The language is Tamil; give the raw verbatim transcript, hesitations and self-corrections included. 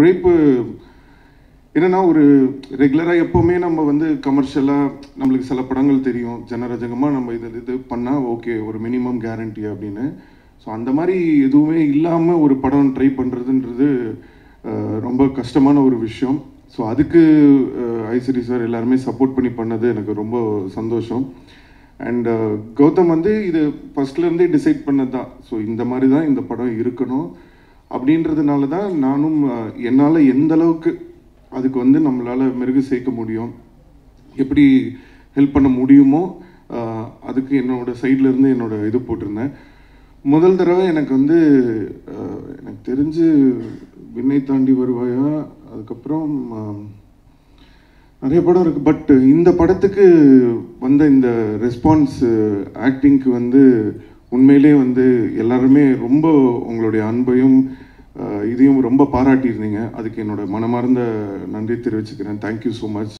உழைப்பு என்னன்னா ஒரு ரெகுலராக எப்போவுமே நம்ம வந்து கமர்ஷியலாக நம்மளுக்கு சில படங்கள் தெரியும், ஜனரஜகமாக நம்ம இது இது பண்ணால் ஓகே ஒரு மினிமம் கேரண்டி அப்படின்னு. ஸோ அந்த மாதிரி எதுவுமே இல்லாமல் ஒரு படம் ட்ரை பண்ணுறதுன்றது ரொம்ப கஷ்டமான ஒரு விஷயம். ஸோ அதுக்கு ஐஸ்வரி சார் எல்லாருமே சப்போர்ட் பண்ணி பண்ணது எனக்கு ரொம்ப சந்தோஷம். அண்ட் கௌதம் வந்து இது ஃபஸ்ட்லேருந்தே டிசைட் பண்ணது தான். ஸோ இந்த மாதிரி தான் இந்த படம் இருக்கணும் அப்படின்றதுனால தான் நானும் என்னால் எந்த அளவுக்கு அதுக்கு வந்து நம்மளால் மெருகு சேர்க்க முடியும், எப்படி ஹெல்ப் பண்ண முடியுமோ அதுக்கு என்னோடய சைட்லேருந்து என்னோடய இது போட்டிருந்தேன். முதல் தடவை எனக்கு வந்து எனக்கு தெரிஞ்சு விண்ணை தாண்டி வருவாயா, அதுக்கப்புறம் நிறைய படம் இருக்குது. பட் இந்த படத்துக்கு வந்த இந்த ரெஸ்பான்ஸ் ஆக்டிங்க்கு வந்து உண்மையிலே வந்து எல்லாருமே ரொம்ப உங்களுடைய அன்பையும் இதையும் ரொம்ப பாராட்டியிருந்தீங்க. அதுக்கு என்னோட மனமார்ந்த நன்றி தெரிவிச்சுக்கிறேன். Thank you so much.